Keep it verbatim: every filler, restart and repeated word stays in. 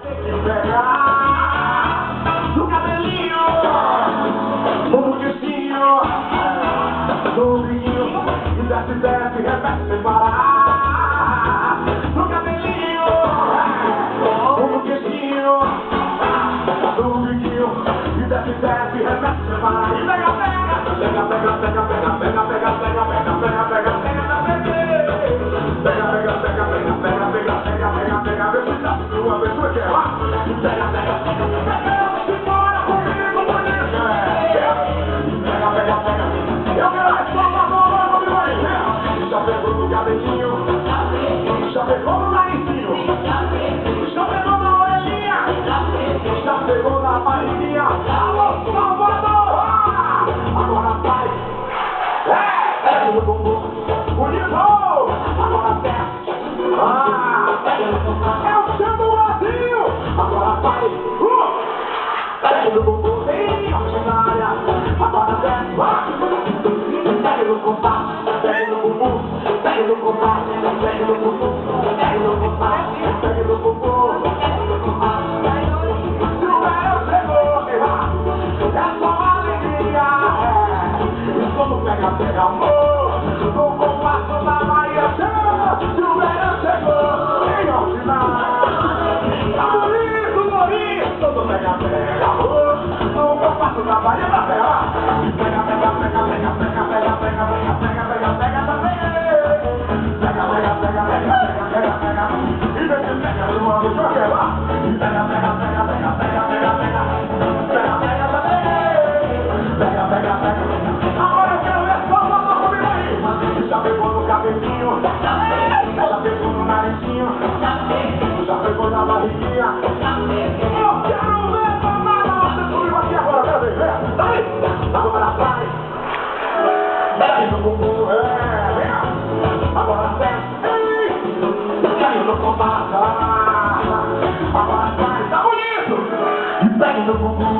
ter que pegar no cabelinho, no buquezinho, no brinquinho, e desce, desce, repete sem parar. No cabelinho, no buquezinho, no brinquinho, e desce, desce, repete sem parar. E pega, pega, pega, pega, pega, pega, pega, pega, pega, pega, pega, pega, pega na bebê. Pega, pega, pega, pega, pega, pega, pega, pega, pega, vê se dá sua vez, porque é lá. Pega, pega, pega, pega, simbora comigo, bonito. Pega, pega, pega, eu quero a sua bola, vamos lá, já pegou no gavetinho, já pegou no narizinho, já pegou na orelhinha, já pegou na barriguinha. Alô, Salvador! Agora vai! É! Pega no bumbum, bonito! Agora desce! Ah! É o chão do Brasil! Agora vai! Uh! Pega no bumbum, vem! Ordinária! Agora desce! Ah! Pega no compasso, pega no bumbum, pega no compasso, pega no bumbum, pega no compasso, pega no bumbum, pega no compasso. Se o verão chegou, é só alegria, é. E como pega, pega amor, no compasso da Bahia chama. Se o verão chegou, em ordinária, tá bonito, bonito. Como pega, pega amor, no compasso da Bahia da Terra. Pega, pega, pega, pega, pega, pega, pega, pega, pega, pega, pega também. Pega, pega, pega, pega, pega, pega, pega. E vem que pega no ano, joga lá. Pega, pega, pega, pega, pega, pega, pega. Pega, pega também. Pega, pega, pega. Agora eu quero ver só uma comigo aí. Já pegou no cabelinho, já pegou no narizinho, já pegou na barriguinha. Eu quero ver mamada, você comigo aqui agora, quero ver, vem. Daí, agora vai. Daí no bumbum, é, vem. Agora desce, daí no compasso, agora vai, tá bonito. E daí no bumbum.